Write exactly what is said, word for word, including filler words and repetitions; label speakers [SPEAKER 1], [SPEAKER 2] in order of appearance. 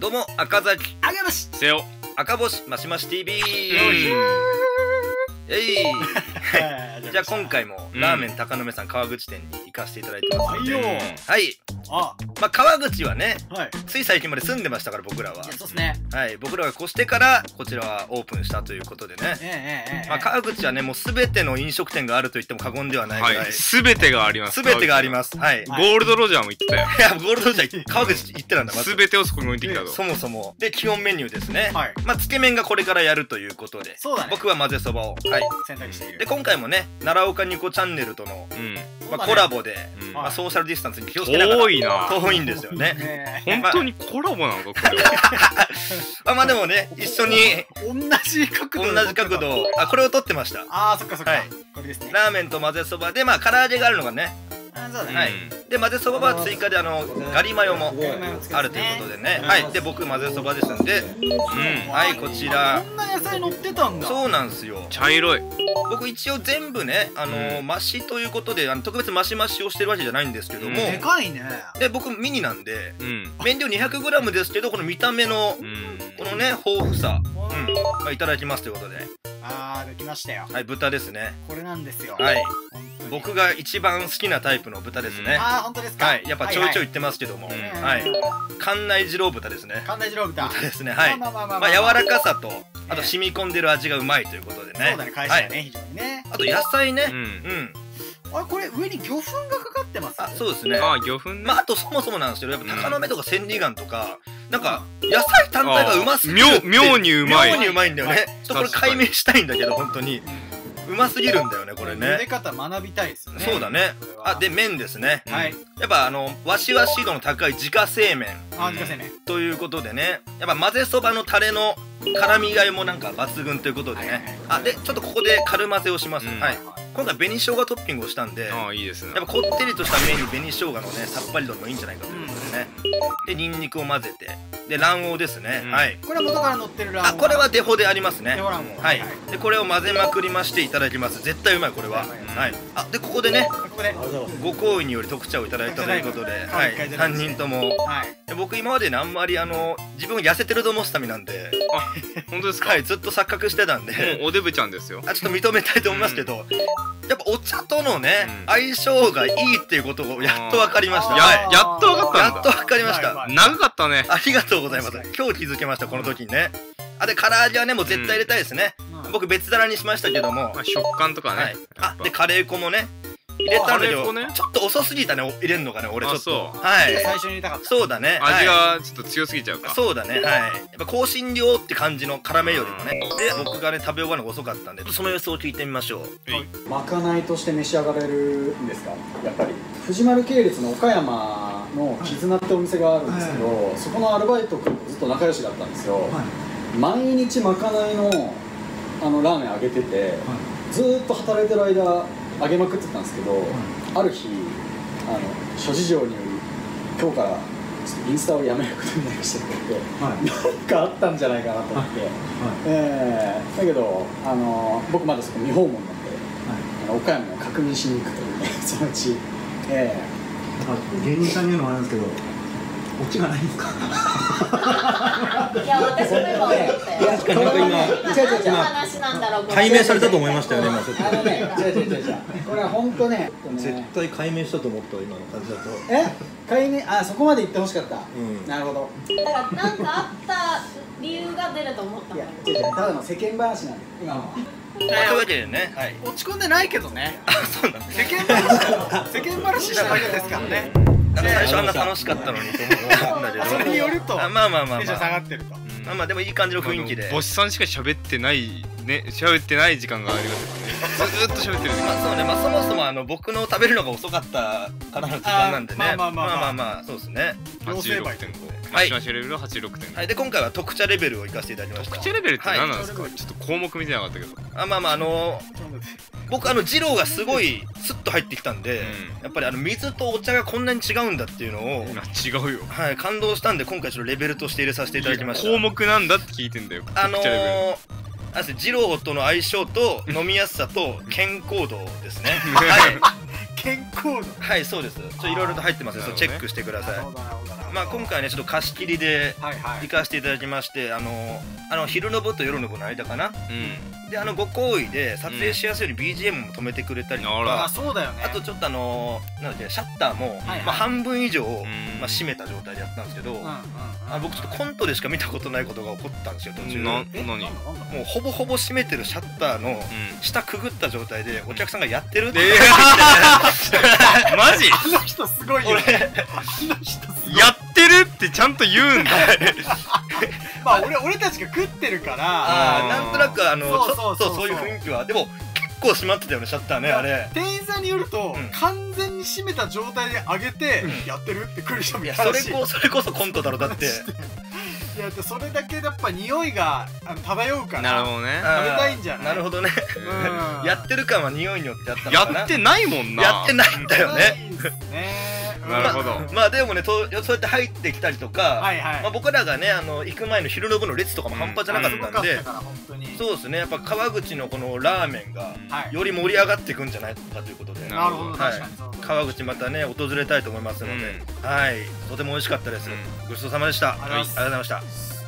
[SPEAKER 1] うも赤崎
[SPEAKER 2] あげまし
[SPEAKER 3] せよ
[SPEAKER 1] 赤星マシマシ ティービー。
[SPEAKER 3] うん
[SPEAKER 1] えい
[SPEAKER 2] はい
[SPEAKER 1] じゃあ今回もラーメン高野目さん川口店に行かせていただいてますので、
[SPEAKER 2] はいよ
[SPEAKER 1] はい
[SPEAKER 2] あ
[SPEAKER 1] まあ川口はね
[SPEAKER 2] はい
[SPEAKER 1] つい最近まで住んでましたから僕らは、
[SPEAKER 2] いやそうっすね
[SPEAKER 1] はい僕らが越してからこちらはオープンしたということでね、
[SPEAKER 2] ええええ
[SPEAKER 1] まあ川口はねもうすべての飲食店があると言っても過言ではないぐらい、
[SPEAKER 3] はいすべてがあります
[SPEAKER 1] すべてがあります。はい。
[SPEAKER 3] ゴールドロジャーも行ってたよ
[SPEAKER 1] いやゴールドじゃ川口行ってたんだまず
[SPEAKER 3] すべてをそこに置いてきたと
[SPEAKER 1] そもそもで基本メニューですね。
[SPEAKER 2] はい
[SPEAKER 1] まあつけ麺がこれからやるということで、
[SPEAKER 2] そうだね
[SPEAKER 1] 僕は混ぜそばをはい。
[SPEAKER 2] 選択している
[SPEAKER 1] で今回もね奈良岡ニコチャンネルとの
[SPEAKER 3] うん
[SPEAKER 1] まあコラボで、
[SPEAKER 3] うん
[SPEAKER 1] まあソーシャルディスタンスに気をつけながら
[SPEAKER 3] 遠いな
[SPEAKER 1] 遠いんですよね。
[SPEAKER 2] ねえ
[SPEAKER 3] 本当にコラボなのかこれは
[SPEAKER 1] まあまあでもね一緒に
[SPEAKER 2] 同じ角
[SPEAKER 1] 同
[SPEAKER 2] 度
[SPEAKER 1] じ角度あこれを撮ってました。
[SPEAKER 2] ああそっかそっか
[SPEAKER 1] はい
[SPEAKER 2] これですね
[SPEAKER 1] ラーメンと混ぜそばでまあ唐揚げがあるのがね。
[SPEAKER 2] あそうだね
[SPEAKER 1] はい。で混ぜそばは追加であのガリマヨもあるということでね。はい。で僕混ぜそばですんで、
[SPEAKER 3] うん
[SPEAKER 1] はいこちら。
[SPEAKER 2] こんな野菜乗ってたんだ
[SPEAKER 1] そうなんですよ。
[SPEAKER 3] 茶色い
[SPEAKER 1] 僕一応全部ねあのー
[SPEAKER 3] うん
[SPEAKER 1] マシということであの特別マシマシをしてるわけじゃないんですけども、
[SPEAKER 3] うん
[SPEAKER 2] でかいね
[SPEAKER 1] で僕ミニなんで
[SPEAKER 3] うん
[SPEAKER 1] 麺量 にひゃくグラム ですけどこの見た目の
[SPEAKER 3] うん
[SPEAKER 1] このね豊富さ、うんまあ、いただきますということで、
[SPEAKER 2] あーできましたよ
[SPEAKER 1] はい豚ですね。
[SPEAKER 2] これなんですよ
[SPEAKER 1] はい
[SPEAKER 2] 本当に
[SPEAKER 1] 僕が一番好きなタイプの豚ですね。
[SPEAKER 2] あー本当ですか
[SPEAKER 1] はいやっぱちょいちょい言
[SPEAKER 2] い
[SPEAKER 1] ってますけども、
[SPEAKER 3] はい
[SPEAKER 2] はい
[SPEAKER 1] はい関内二郎豚ですね。
[SPEAKER 2] 関内二郎豚
[SPEAKER 1] 豚ですねはい。
[SPEAKER 2] まあまあまあ
[SPEAKER 1] まあ柔ら
[SPEAKER 2] か
[SPEAKER 1] かさとあと染み込んでる味がうまいということでね。
[SPEAKER 2] そうだね会社
[SPEAKER 1] はい。
[SPEAKER 2] がね非常にね
[SPEAKER 1] あと野菜ね。
[SPEAKER 3] うん
[SPEAKER 1] うん。
[SPEAKER 2] あれこれ上に魚粉がかかってます
[SPEAKER 1] あそうですね。
[SPEAKER 3] あ魚粉ね
[SPEAKER 1] まああとそもそもなんですけどやっぱ高野目とか千里眼とかなんか野菜単体がうますぎるって
[SPEAKER 3] 妙妙にうまい
[SPEAKER 1] 妙にうまいんだよね。ちょっとこれ解明したいんだけど本当にうますぎるんだよねこれ
[SPEAKER 2] 茹で
[SPEAKER 1] ね。
[SPEAKER 2] 方学びたいですよね
[SPEAKER 1] そうだね
[SPEAKER 2] これは
[SPEAKER 1] あで麺ですね。
[SPEAKER 2] はい
[SPEAKER 1] やっぱあのわしわし度の高い自家製麺
[SPEAKER 2] あ自家製麺
[SPEAKER 1] ということでねやっぱ混ぜそばのタレの絡みがいもなんか抜群ということでね。あでちょっとここで軽混ぜをします。
[SPEAKER 3] うん
[SPEAKER 1] はい今回紅生姜トッピングをしたんで
[SPEAKER 3] ああいいですね
[SPEAKER 1] やっぱこってりとした麺に紅生姜のねさっぱり度もいいんじゃないかということでね。でニンニクを混ぜてで卵黄ですね。
[SPEAKER 3] うん
[SPEAKER 1] はい
[SPEAKER 2] これは元から乗ってるラーメン
[SPEAKER 1] あこれはデフォでありますね。
[SPEAKER 2] デフォ卵黄
[SPEAKER 1] はい
[SPEAKER 2] はい
[SPEAKER 1] でこれを混ぜまくりましていただきます。絶対うまいこれは。
[SPEAKER 2] うん
[SPEAKER 1] はいあでここでね
[SPEAKER 2] ここで
[SPEAKER 1] ご好意により特茶をいただいたということで
[SPEAKER 2] は
[SPEAKER 1] はいいさん
[SPEAKER 2] 一回いただきまして
[SPEAKER 1] にんとも
[SPEAKER 2] はい
[SPEAKER 1] で僕今までねあんまりあの自分が痩せてると思ってた身なんで
[SPEAKER 3] 本当ですか
[SPEAKER 1] はいずっと錯覚してたんで
[SPEAKER 3] もうおデブちゃんですよ
[SPEAKER 1] あちょっと認めたいと思いますけどやっぱお茶とのね
[SPEAKER 3] うん
[SPEAKER 1] 相性がいいっていうことをやっと分かりました。
[SPEAKER 2] あー
[SPEAKER 1] は
[SPEAKER 3] ややっとわかったんだ
[SPEAKER 1] いやっと分かりました。
[SPEAKER 2] うまい
[SPEAKER 3] 長かったね
[SPEAKER 1] ありがとうございます
[SPEAKER 2] 確かに
[SPEAKER 1] 今日気づけましたこの時にね。あで唐揚げはねもう絶対入れたいですね。
[SPEAKER 2] うん
[SPEAKER 1] 僕別皿にしましたけども
[SPEAKER 3] まあ食感とかね
[SPEAKER 1] はい
[SPEAKER 3] やっ
[SPEAKER 1] あ
[SPEAKER 3] ぱ
[SPEAKER 1] でカレー粉もね入れたんだけど
[SPEAKER 3] カレー粉ね
[SPEAKER 1] ちょっと遅すぎたね入れんのがね俺ちょっと
[SPEAKER 3] あそう
[SPEAKER 1] はい
[SPEAKER 2] 最初に入れたかった
[SPEAKER 1] そうだね
[SPEAKER 3] 味
[SPEAKER 1] は
[SPEAKER 3] がちょっと強すぎちゃう
[SPEAKER 1] い
[SPEAKER 3] か
[SPEAKER 1] そうだねはいやっぱ香辛料って感じの辛めよりもねで僕がね食べ終わるのが遅かったんでその様子を聞いてみましょう。
[SPEAKER 4] まかないとして召し上がれるんですかやっぱり藤丸系列の岡山の絆ってお店があるんですけど、そこのアルバイト君とずっと仲良しだったんですよ、毎日まかないのあのラーメンあげてて、ずーっと働いてる間あげまくってたんですけど、ある日あの諸事情により今日からちょっとインスタをやめることになりましたって言って、何かあったんじゃないかなと思って、えーだけどあの僕まだそこ未訪問なんで、あの岡山を確認しに行くというねそのうち、え
[SPEAKER 5] 芸人さんに言うのはあれなんですけど、オチがないんですか？
[SPEAKER 6] いや、私も今思ったよ。
[SPEAKER 4] 確かになんか今
[SPEAKER 6] 何の話なんだろう。
[SPEAKER 5] 解明されたと思いましたよね、今ちょっ
[SPEAKER 4] ー、あのね違う違う違う違うこれは本当ね
[SPEAKER 5] と。絶対解明したと思った今の感じだと。
[SPEAKER 4] え解明あそこまで言ってほしかった、
[SPEAKER 5] ん
[SPEAKER 4] なるほど。
[SPEAKER 6] だから、なんかあった理由が出ると思った
[SPEAKER 4] いや
[SPEAKER 6] のよ。
[SPEAKER 4] 違う違うただの世間話なんで今のは
[SPEAKER 1] というわけでねはい
[SPEAKER 2] 落ち込んでないけどね
[SPEAKER 1] あそうなんです
[SPEAKER 2] 世間話世間話しただけですからね
[SPEAKER 1] なんか最初あんな楽しかったのにと思ったんだけど
[SPEAKER 2] それによると
[SPEAKER 1] あまあまあまあ
[SPEAKER 2] テンション
[SPEAKER 1] まあ
[SPEAKER 2] 下がってると
[SPEAKER 1] まあまあでもいい感じの雰囲気で
[SPEAKER 3] ボシさんしか喋ってないね喋ってない時間がありますよねずーっと喋ってる時間
[SPEAKER 1] まあそうねまあそもそもあの僕の食べるのが遅かったからの時間なんでね
[SPEAKER 2] あーまあまあまあまあ
[SPEAKER 1] まあそうですね。
[SPEAKER 2] 両成敗
[SPEAKER 3] はちじゅうろくてんご
[SPEAKER 1] はい
[SPEAKER 3] マシマシレベルははちじゅうろくてんご
[SPEAKER 1] はいで今回は特茶レベルを行かせていただきました。
[SPEAKER 3] 特茶レベルって何なんですか、
[SPEAKER 1] はい
[SPEAKER 3] ちょっと項目見てなかったけど
[SPEAKER 1] あまあまああの僕あの二郎がすごいスッと入ってきたんで、
[SPEAKER 3] う
[SPEAKER 1] やっぱりあの水とお茶がこんなに違うんだっていうのを、
[SPEAKER 3] まあ違うよ
[SPEAKER 1] はい、感動したんで今回ちょっとレベルとして入れさせていただきました。
[SPEAKER 3] 項目なんだって聞いてんだよ
[SPEAKER 1] あの
[SPEAKER 3] 特茶レベル
[SPEAKER 1] ー、あれですね二郎との相性と飲みやすさと健康度ですね。はい。
[SPEAKER 2] 健康度。
[SPEAKER 1] はいそうです。ちょっといろいろと入ってますので、
[SPEAKER 3] なるほどね
[SPEAKER 1] チェックしてください。
[SPEAKER 2] なるほどなるほどなるほど。
[SPEAKER 1] まあ今回はねちょっと貸し切りで
[SPEAKER 2] はいはい
[SPEAKER 1] 行かせていただきまして、あのあの昼の部と夜の部の間かな。
[SPEAKER 3] うん
[SPEAKER 1] であのご厚意で撮影しやすいように ビージーエム も止めてくれたりと
[SPEAKER 3] うんあら
[SPEAKER 2] あ
[SPEAKER 1] か、
[SPEAKER 2] そうだよね。
[SPEAKER 1] あとちょっとあのなんだっけシャッターも
[SPEAKER 2] はいはい
[SPEAKER 1] まあ半分以上
[SPEAKER 3] ん
[SPEAKER 1] まあ閉めた状態でやったんですけど、
[SPEAKER 2] うんうんうん
[SPEAKER 1] あ僕ちょっとコントでしか見たことないことが起こったんですよ途中。
[SPEAKER 3] な
[SPEAKER 1] も
[SPEAKER 2] え
[SPEAKER 3] 何
[SPEAKER 2] なんだなんだ
[SPEAKER 1] うほぼほぼ閉めてるシャッターの
[SPEAKER 3] うん
[SPEAKER 1] 下くぐった状態でお客さんがやってるって
[SPEAKER 3] えーマジ
[SPEAKER 2] あの人すごいよね。
[SPEAKER 1] 俺
[SPEAKER 2] あの人すごい。
[SPEAKER 3] やってるってちゃんと言うんだ
[SPEAKER 2] まあ俺俺たちが食ってるから。
[SPEAKER 1] あーなんとなくあのちょ
[SPEAKER 2] そうそうそうそう
[SPEAKER 1] っとそういう雰囲気はでも結構閉まってたよねシャッターねあれ。
[SPEAKER 2] 店員さんによると、
[SPEAKER 1] うん
[SPEAKER 2] 完全に閉めた状態で上げて、やってるって来る人も
[SPEAKER 1] いや
[SPEAKER 2] いたらしい。
[SPEAKER 1] それこそれこそコントだろだって。
[SPEAKER 2] いやだってそれだけやっぱ匂いがあの漂うから。
[SPEAKER 3] なるほどね
[SPEAKER 1] あー
[SPEAKER 2] 食べたいんじゃない
[SPEAKER 1] なるほどね。
[SPEAKER 2] うん
[SPEAKER 1] やってる感は匂いによってあったのかな。
[SPEAKER 3] やってないもんな
[SPEAKER 1] やってないんだよ
[SPEAKER 2] な
[SPEAKER 1] ね。
[SPEAKER 2] いんすね。
[SPEAKER 3] なるほど
[SPEAKER 2] うん
[SPEAKER 1] まあでもねとそうやって入ってきたりとか、
[SPEAKER 2] はいはい。
[SPEAKER 1] まあ、僕らがねあの行く前の昼の部の列とかも半端じゃなか
[SPEAKER 2] すご
[SPEAKER 1] ったんで、
[SPEAKER 2] かったから本当に。
[SPEAKER 1] そうですねやっぱ川口のこのラーメンが
[SPEAKER 2] はい。
[SPEAKER 1] より盛り上がっていくんじゃないかということで、
[SPEAKER 3] な
[SPEAKER 2] なるほど
[SPEAKER 1] はい
[SPEAKER 2] 確かにそう。
[SPEAKER 1] 川口またね訪れたいと思いますので、はいとても美味しかったです、
[SPEAKER 3] うん
[SPEAKER 1] ごちそうさまでした、
[SPEAKER 2] ありがとうございます
[SPEAKER 1] ありがとうございました。